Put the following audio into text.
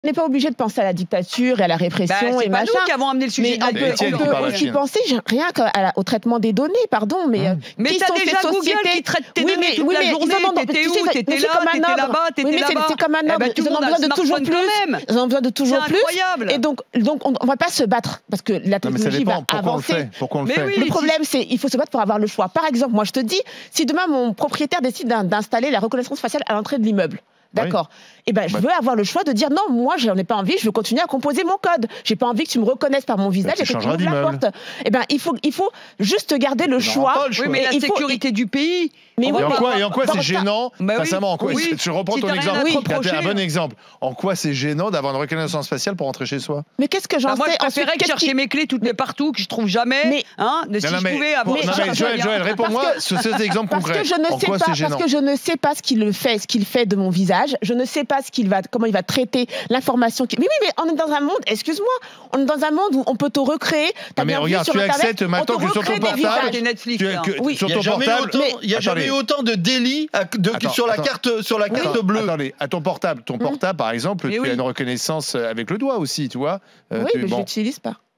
On n'est pas obligé de penser à la dictature et à la répression et machin. C'est pas nous qui avons amené le sujet. Mais on peut aussi penser rien qu'au traitement des données, pardon. Mais t'as déjà Google qui traite tes données toute la journée. T'étais où? T'étais là, t'étais là-bas, t'étais là-bas. C'est comme un ordre. Ils en ont besoin de toujours plus. Ils en ont besoin de toujours plus. Et donc, on va pas se battre parce que la technologie va avancer. Pourquoi on le fait? Le problème, c'est qu'il faut se battre pour avoir le choix. Par exemple, moi, je te dis, si demain mon propriétaire décide d'installer la reconnaissance faciale à l'entrée de l'immeuble, d'accord. Et ben, je veux avoir le choix de dire non, moi, j'en ai pas envie, je veux continuer à composer mon code. J'ai pas envie que tu me reconnaisses par mon visage et que tu ouvres la porte. Et ben, il faut juste garder le choix. Oui, mais la sécurité du pays. Et en quoi c'est gênant? Sincèrement, en quoi? Je reprends ton exemple. C'était un bon exemple. En quoi c'est gênant d'avoir une reconnaissance faciale pour rentrer chez soi? Mais qu'est-ce que j'en sais? Moi, je préférais chercher mes clés toutes les partout que je trouve jamais. Si je pouvais avoir. Joël, réponds-moi sur cet exemple concret. Parce que je ne sais pas ce qu'il fait de mon visage. Je ne sais pas comment il va traiter l'information. Mais on est dans un monde, excuse-moi, on est dans un monde où on peut te recréer. Mais regarde, tu acceptes maintenant que sur ton portable, sur ton portable, il n'y a jamais eu autant de délits sur la carte bleue. Attendez, à ton portable, par exemple, tu as une reconnaissance avec le doigt aussi, tu vois. Oui, mais je l'utilise pas.